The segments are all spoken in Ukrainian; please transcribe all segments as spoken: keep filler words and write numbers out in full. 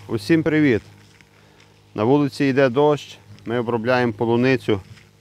Усім привіт! На вулиці йде дощ, ми обробляємо полуницю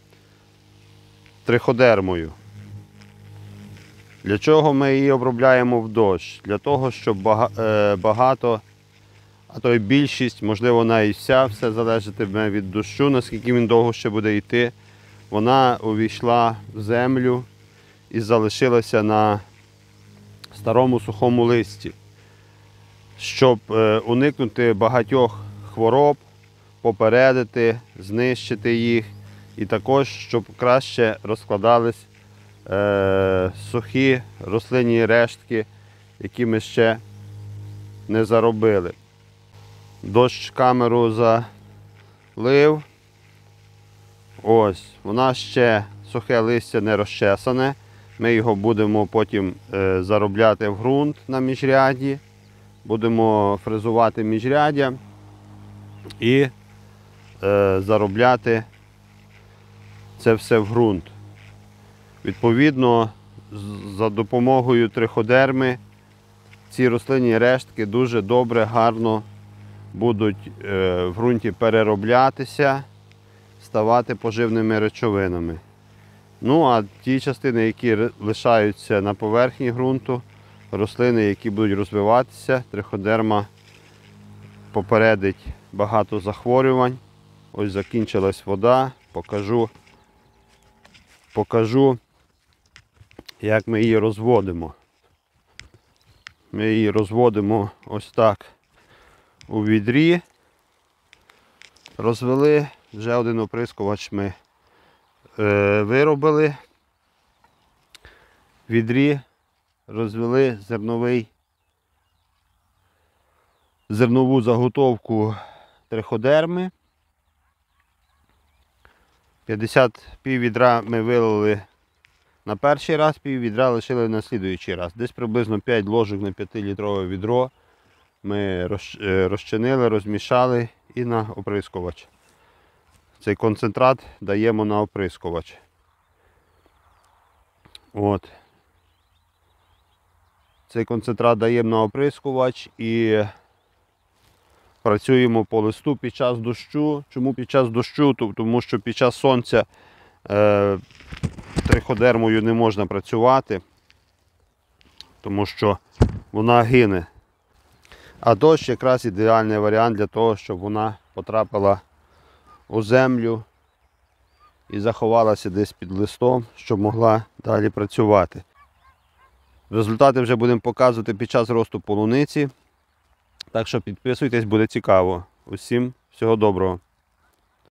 триходермою. Для чого ми її обробляємо в дощ? Для того, щоб багато, а то й більшість, можливо навіть вся, все залежатиме від дощу, наскільки він довго ще буде йти. Вона увійшла в землю і залишилася на старому сухому листі. Щоб уникнути багатьох хвороб, попередити, знищити їх і також, щоб краще розкладались е, сухі рослинні рештки, які ми ще не заробили. Дощ камеру залив. Ось, вона ще сухе листя не розчесане. Ми його будемо потім е, заробляти в ґрунт на міжрядді. Будемо фрезувати міжряддя і е, заробляти це все в ґрунт. Відповідно, за допомогою триходерми ці рослинні рештки дуже добре, гарно будуть е, в ґрунті перероблятися, ставати поживними речовинами. Ну, а ті частини, які лишаються на поверхні ґрунту, рослини, які будуть розвиватися, триходерма попередить багато захворювань. Ось закінчилась вода, покажу, покажу, як ми її розводимо. Ми її розводимо ось так у відрі. Розвели, вже один оприскувач ми е, виробили. В відрі розвели зерновий, зернову заготовку триходерми. п'ятдесят пів відра ми вилили на перший раз, пів відра лишили на слідуючий раз. Десь приблизно п'ять ложок на п'ятилітрове відро ми розчинили, розмішали і на оприскувач. Цей концентрат даємо на оприскувач. От. Цей концентрат даємо на оприскувач і працюємо по листу під час дощу. Чому під час дощу? Тому що під час сонця е, триходермою не можна працювати, тому що вона гине. А дощ якраз ідеальний варіант для того, щоб вона потрапила у землю і заховалася десь під листом, щоб могла далі працювати. Результати вже будемо показувати під час росту полуниці. Так що підписуйтесь, буде цікаво. Усім всього доброго.